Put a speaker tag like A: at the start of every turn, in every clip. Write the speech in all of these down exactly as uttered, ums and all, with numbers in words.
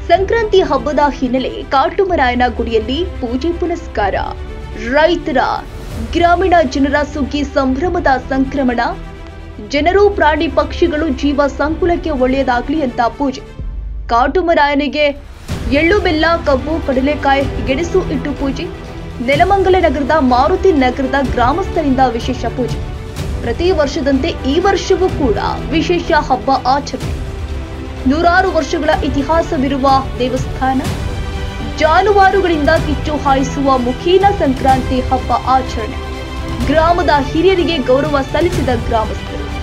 A: ಸಂಕ್ರಾಂತಿ ಹಬ್ಬದ ಹಿನ್ನೆಲೆ ಕಾಟುಮರಾಯನ ಗುಡಿಯಲ್ಲಿ ಪೂಜೆ ಪುನಸ್ಕಾರ. ರೈತರ ಗ್ರಾಮೀಣ ಜನರ ಸುಗ್ಗಿ ಸಂಭ್ರಮದ ಸಂಕ್ರಮಣ. ಜನರು ಪ್ರಾಣಿ ಪಕ್ಷಿಗಳು ಜೀವ ಸಂಕುಲಕ್ಕೆ ಒಳ್ಳೆಯದಾಗಲಿ ಅಂತ ಪೂಜೆ. ಕಾಟುಮರಾಯನಿಗೆ ಎಳ್ಳು ಬೆಲ್ಲ ಕಬ್ಬು ಕಡಲೆಕಾಯಿ ಗೆಣಸು ಇಟ್ಟು ಪೂಜೆ. ನೆಲಮಂಗಲ ನಗರದ ಮಾರುತಿ ನಗರದ ಗ್ರಾಮಸ್ಥರಿಂದ ವಿಶೇಷ ಪೂಜೆ. ಪ್ರತಿ ವರ್ಷದಂತೆ ಈ ವರ್ಷವೂ ಕೂಡ ವಿಶೇಷ ಹಬ್ಬ ಆಚರಣೆ. ನೂರಾರು ವರ್ಷಗಳ ಇತಿಹಾಸವಿರುವ ದೇವಸ್ಥಾನ. ಜಾನುವಾರುಗಳಿಂದ ಕಿಚ್ಚು ಹಾಯಿಸುವ ಮುಖೀನ ಸಂಕ್ರಾಂತಿ ಹಬ್ಬ ಆಚರಣೆ. ಗ್ರಾಮದ ಹಿರಿಯರಿಗೆ ಗೌರವ ಸಲ್ಲಿಸಿದ ಗ್ರಾಮಸ್ಥರು.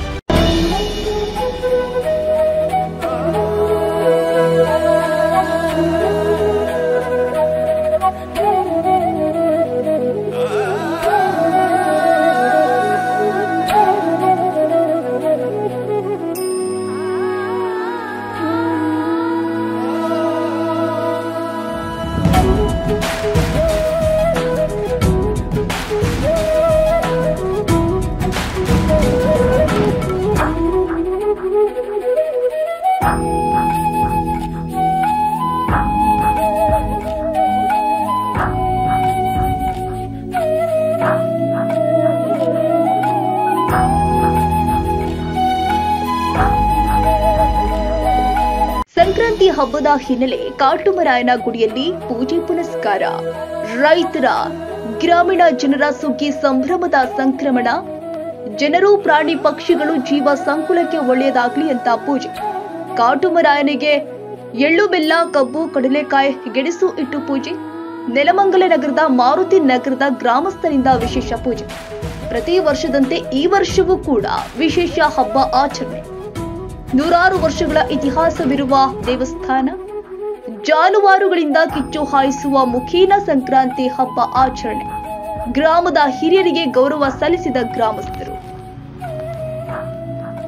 A: ಸಂಕ್ರಾಂತಿ ಹಬ್ಬದ ಹಿನ್ನೆಲೆ ಕಾಟುಮರಾಯನ ಗುಡಿಯಲ್ಲಿ ಪೂಜೆ ಪುನಸ್ಕಾರ. ರೈತರ ಗ್ರಾಮೀಣ ಜನರ ಸುಗ್ಗಿ ಸಂಭ್ರಮದ ಸಂಕ್ರಮಣ. ಜನರು ಪ್ರಾಣಿ ಪಕ್ಷಿಗಳು ಜೀವ ಸಂಕುಲಕ್ಕೆ ಒಳ್ಳೆಯದಾಗಲಿ ಅಂತ ಪೂಜೆ. ಕಾಟುಮರಾಯನಿಗೆ ಎಳ್ಳು ಬೆಲ್ಲ ಕಬ್ಬು ಕಡಲೆಕಾಯಿ ಗೆಣಸು ಇಟ್ಟು ಪೂಜೆ. ನೆಲಮಂಗಲ ನಗರದ ಮಾರುತಿ ನಗರದ ಗ್ರಾಮಸ್ಥರಿಂದ ವಿಶೇಷ ಪೂಜೆ. ಪ್ರತಿ ವರ್ಷದಂತೆ ಈ ವರ್ಷವೂ ಕೂಡ ವಿಶೇಷ ಹಬ್ಬ ಆಚರಣೆ. ನೂರಾರು ವರ್ಷಗಳ ಇತಿಹಾಸವಿರುವ ದೇವಸ್ಥಾನ. ಜಾನುವಾರುಗಳಿಂದ ಕಿಚ್ಚು ಹಾಯಿಸುವ ಮುಖೀನ ಸಂಕ್ರಾಂತಿ ಹಬ್ಬ ಆಚರಣೆ. ಗ್ರಾಮದ ಹಿರಿಯರಿಗೆ ಗೌರವ ಸಲ್ಲಿಸಿದ ಗ್ರಾಮಸ್ಥರು.